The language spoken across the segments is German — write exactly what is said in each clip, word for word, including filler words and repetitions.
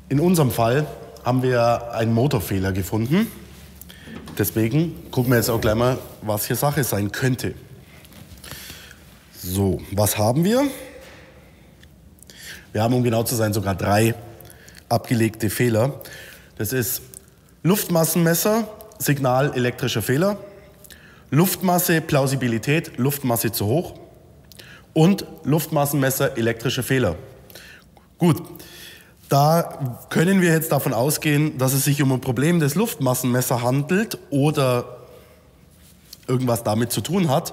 In unserem Fall haben wir einen Motorfehler gefunden. Deswegen gucken wir jetzt auch gleich mal, was hier Sache sein könnte. So, was haben wir? Wir haben, um genau zu sein, sogar drei abgelegte Fehler. Das ist Luftmassenmesser, Signal elektrischer Fehler, Luftmasse, Plausibilität, Luftmasse zu hoch und Luftmassenmesser, elektrischer Fehler. Gut, da können wir jetzt davon ausgehen, dass es sich um ein Problem des Luftmassenmessers handelt oder irgendwas damit zu tun hat.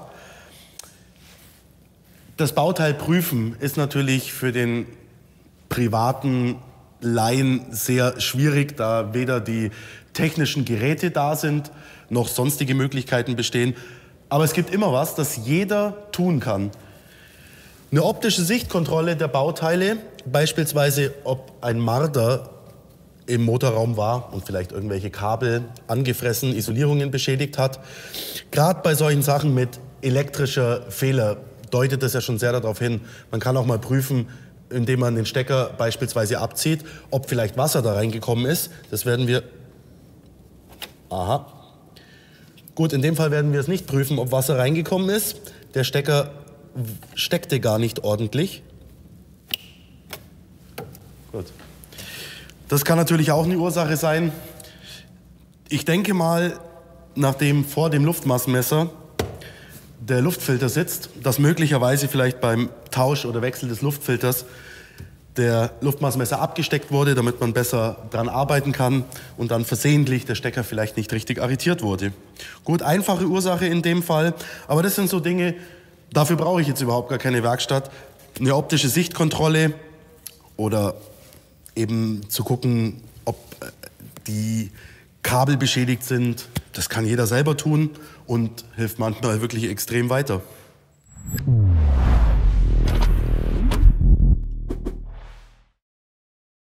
Das Bauteil prüfen ist natürlich für den privaten Laien sehr schwierig, da weder die technischen Geräte da sind, noch sonstige Möglichkeiten bestehen. Aber es gibt immer was, das jeder tun kann. Eine optische Sichtkontrolle der Bauteile, beispielsweise ob ein Marder im Motorraum war und vielleicht irgendwelche Kabel angefressen, Isolierungen beschädigt hat. Gerade bei solchen Sachen mit elektrischer Fehler deutet das ja schon sehr darauf hin. Man kann auch mal prüfen, indem man den Stecker beispielsweise abzieht, ob vielleicht Wasser da reingekommen ist. Das werden wir... Aha. Gut, in dem Fall werden wir es nicht prüfen, ob Wasser reingekommen ist. Der Stecker steckte gar nicht ordentlich. Gut. Das kann natürlich auch eine Ursache sein. Ich denke mal, nachdem vor dem Luftmassenmesser der Luftfilter sitzt, dass möglicherweise vielleicht beim Tausch oder Wechsel des Luftfilters der Luftmassenmesser abgesteckt wurde, damit man besser dran arbeiten kann und dann versehentlich der Stecker vielleicht nicht richtig arretiert wurde. Gut, einfache Ursache in dem Fall, aber das sind so Dinge, dafür brauche ich jetzt überhaupt gar keine Werkstatt. Eine optische Sichtkontrolle oder eben zu gucken, ob die Kabel beschädigt sind, das kann jeder selber tun und hilft manchmal wirklich extrem weiter.